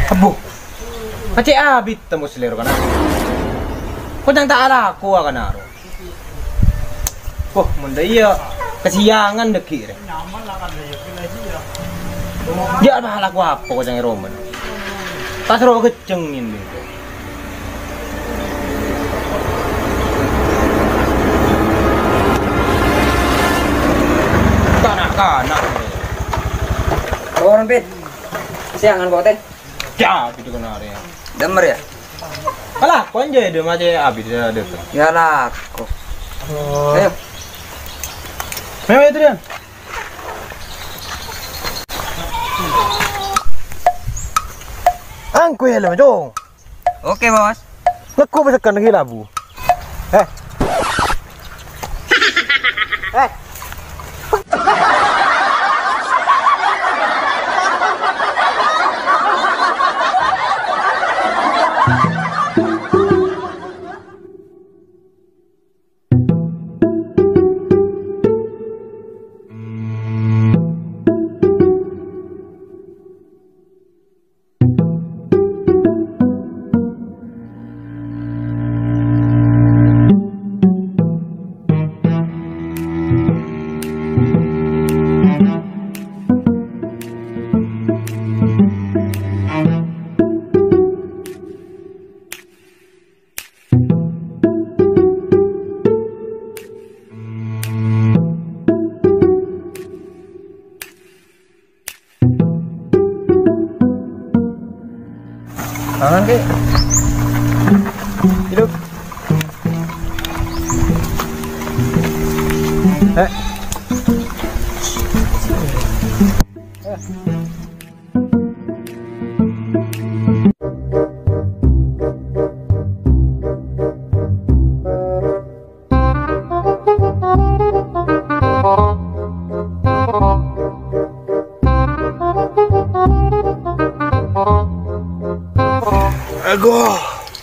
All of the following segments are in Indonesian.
Abu. Macam abit temu selero kan. Kau jangan tak ada aku akan aro. Oh, munda iya kesiangan deki re. Dia apa laku apa kau jangan roman. Pas ro kecengin gitu. Kanak-kanak. Orang pit. Siangan kok teh. Ya, itu kena area. Demer ya? Alah, kau aja dia macam abis dia ada. Ya laku. Oh. Ayo. Memang itu dia. Angku ya lah, Jong. Oke, Bos. Leku besekan lagi labu. Eh. Eh. Tangan ke? Hidup. Eh. Aduh.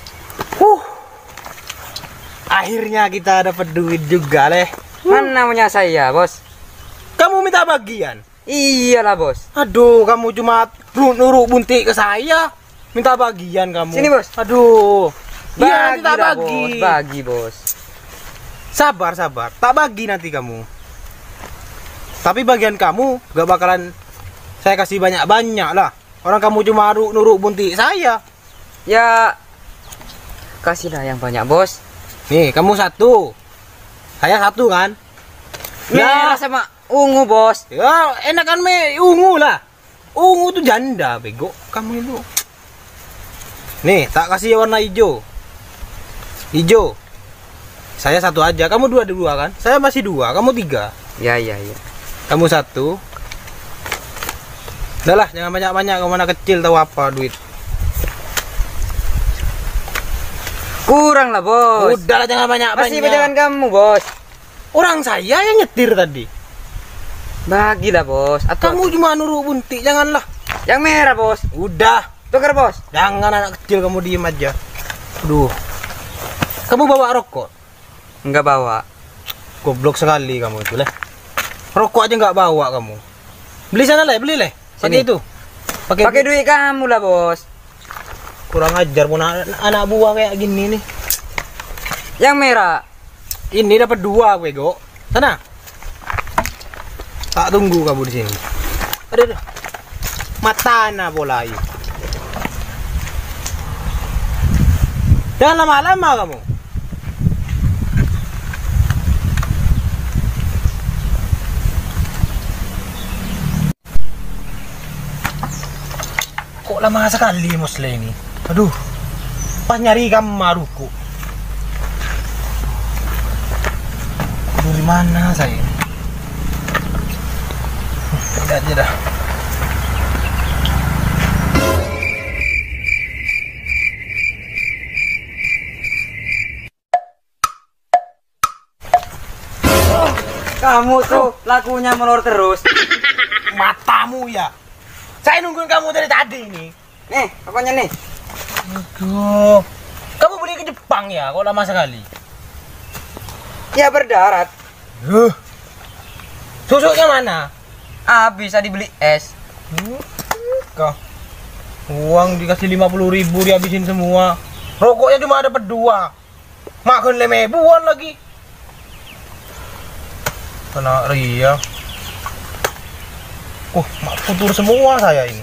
Akhirnya kita dapat duit juga, Leh. Mana punya saya, Bos? Kamu minta bagian? Iyalah, Bos. Aduh, kamu cuma nuruk buntik ke saya. Minta bagian kamu. Sini, Bos. Aduh. Iya, nanti tak lah, bagi. Bos. Bagi, Bos. Sabar, sabar. Tak bagi nanti kamu. Tapi bagian kamu gak bakalan saya kasih banyak-banyak lah. Orang kamu cuma nuruk buntik saya. Ya, kasihlah yang banyak, Bos. Nih, kamu satu. Saya satu kan? Merah sama ungu, Bos. Ya, enakan ungu lah. Ungu tuh janda, bego. Kamu itu. Nih, tak kasih warna hijau. Hijau. Saya satu aja. Kamu dua kan? Saya masih dua. Kamu tiga. Ya, ya, ya. Kamu satu. Udah lah, jangan banyak-banyak. Kamu mana kecil tahu apa duit. Kurang lah, Bos. Udah lah, jangan banyak-banyak. Masih bajangan kamu, Bos. Orang saya yang nyetir tadi. Bagilah, Bos. Atau Kamu cuma nuruk buntik, janganlah. yang merah, Bos. Udah. Tukar, Bos. Jangan anak kecil kamu diem aja. Aduh. Kamu bawa rokok? Enggak bawa. Goblok sekali kamu itu, Leh. Rokok aja nggak bawa kamu. Beli sana, Leh. Beli, Leh. Pakai Sini. itu. Pakai duit kamu lah, Bos. Kurang ajar pun anak buah kayak gini nih. Yang merah. Ini dapat dua, bego. Sana. Tak tunggu kamu di sini. Aduh. Matana bola ayu. Jangan lama-lama kamu. Kok lama sekali Musle ini? Aduh. Pas nyari kamaruku. Dari mana saya? Lihat aja dah. Kamu tuh lakunya molor terus. Matamu ya. Saya nungguin kamu dari tadi nih. Nih, pokoknya nih. Aduh. Kamu beli ke Jepang ya? Kok lama sekali? Ya berdarat. Susuknya mana? Bisa dibeli es. Kok? Uang dikasih 50.000 dihabisin semua. Rokoknya cuma dapat 2. Makan lemebuan lagi. Kena ria. Mak futur semua saya ini.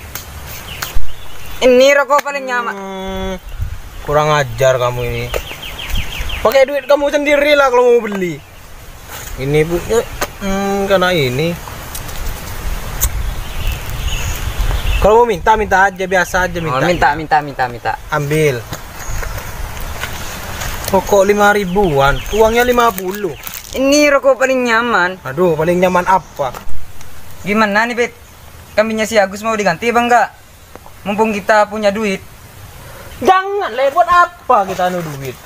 Ini rokok paling nyaman. Kurang ajar kamu ini. Pakai duit kamu sendiri lah kalau mau beli. Ini punya karena ini. Kalau mau minta aja, biasa aja minta. Minta. Ambil. Rokok 5.000-an, uangnya 50. Ini rokok paling nyaman. Aduh, paling nyaman apa? Gimana nih, Bet? Kambingnya si Agus mau diganti apa enggak? Mumpung kita punya duit. Jangan, buat apa kita anu duit?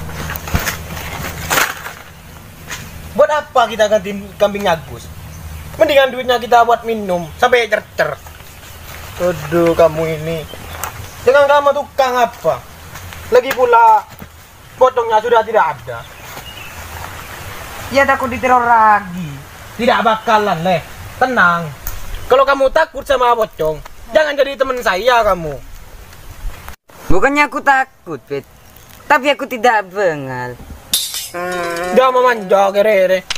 Buat apa kita ganti kambing Agus? Mendingan duitnya kita buat minum sampai cercer. Aduh, kamu ini. Dengan kamu tukang apa? Lagi pula potongnya sudah tidak ada. Ya takut diteror lagi. Tidak bakalan, Leh. Tenang. Kalau kamu takut sama pocong, jangan jadi teman saya kamu. Bukannya aku takut, Bet. Tapi aku tidak bengal. Dia memanja kere-kere.